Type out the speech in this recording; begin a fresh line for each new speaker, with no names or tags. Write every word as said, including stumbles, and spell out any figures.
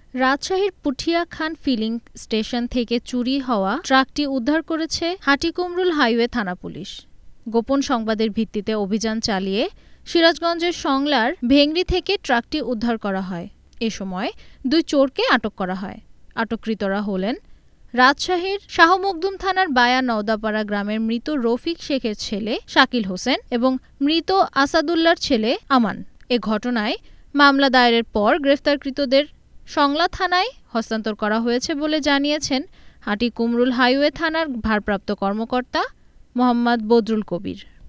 রাজশাহীর পুঠিয়া খান filling station থেকে চুরি হওয়া ট্রাকটি উদ্ধার করেছে হাটিকুমরুল হাইওয়ে থানা পুলিশ। গোপন সংবাদের ভিত্তিতে অভিযান চালিয়ে সিরাজগঞ্জের সংলার ভেংরি থেকে ট্রাকটি উদ্ধার করা হয়। এ সময় দুই চোরকে আটক করা হয়। আটককৃতরা হলেন রাজশাহীর শাহ মখদুম থানার বায়া নওদাপাড়া গ্রামের মৃত রফিক শেখের ছেলে শাকিল হোসেন এবং মৃত আসাদুল্লাহর ছেলে আমান। এ ঘটনায় মামলা দায়েরের পর গ্রেফতারকৃতদের সংলা থানায় হস্তান্তর করা হয়েছে বলে জানিয়েছেন হাটিকুমরুল হাইওয়ে থানার ভারপ্রাপ্ত কর্মকর্তা মোহাম্মদ বদরুল কবির।